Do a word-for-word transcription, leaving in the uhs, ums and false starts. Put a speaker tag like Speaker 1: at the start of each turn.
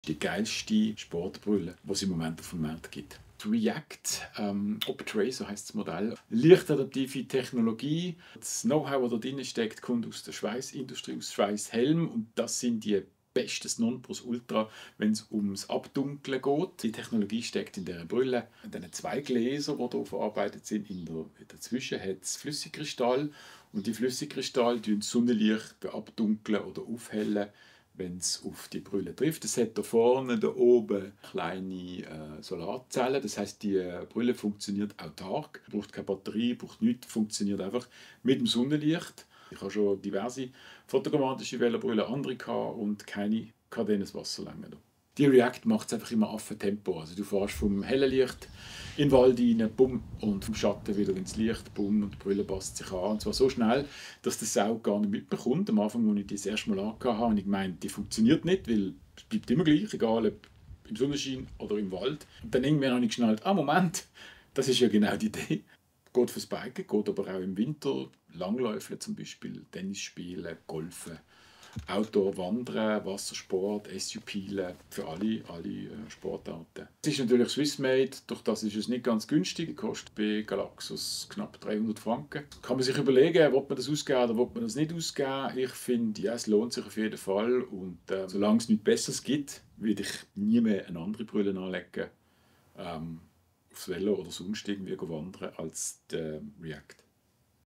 Speaker 1: Die geilste Sportbrille, die es im Moment auf dem Markt gibt. Die React ähm, Optray, so heisst das Modell, lichtadaptive Technologie. Das Know-how, das da drin steckt, kommt aus der Schweißindustrie, aus Schweißhelm, und das sind die bestes Nonplusultra, wenn es ums Abdunkeln geht. Die Technologie steckt in dieser Brille. In diesen zwei Gläsern, die hier verarbeitet sind, in der, dazwischen hat es Flüssigkristall, und die Flüssigkristalle tun das Sonnenlicht abdunkeln oder aufhellen, wenn es auf die Brille trifft. Es hat da vorne, da oben kleine äh, Solarzellen. Das heißt, die äh, Brille funktioniert autark, braucht keine Batterie, braucht nichts, funktioniert einfach mit dem Sonnenlicht. Ich habe schon diverse fotochromatische Velobrillen, andere gehabt, und keine kann denen das Wasser länger. Die React macht es einfach immer Affentempo. Also du fährst vom hellen Licht in den Wald rein, bumm, und vom Schatten wieder ins Licht, bumm, und die Brille passt sich an. Und zwar so schnell, dass das Sau gar nicht mitbekommt. Am Anfang, als ich die das erste Mal angehabt habe, habe ich gemeint, die funktioniert nicht, weil es bleibt immer gleich, egal ob im Sonnenschein oder im Wald. Und dann irgendwann habe ich geschnallt, ah Moment, das ist ja genau die Idee. Geht fürs Biken, geht aber auch im Winter, Langläufeln zum Beispiel, Tennis spielen, Golfen, Outdoor wandern, Wassersport, S U Pilen, für alle, alle äh, Sportarten. Es ist natürlich Swissmade, durch das ist es nicht ganz günstig. Die kostet bei Galaxus knapp dreihundert Franken. Kann man sich überlegen, ob man das ausgeben oder ob man das nicht ausgeben. Ich finde, ja, es lohnt sich auf jeden Fall, und äh, solange es nichts Besseres gibt, würde ich nie mehr eine andere Brille anlegen, ähm, aufs Velo oder sonst irgendwie wandern, als die äh, React.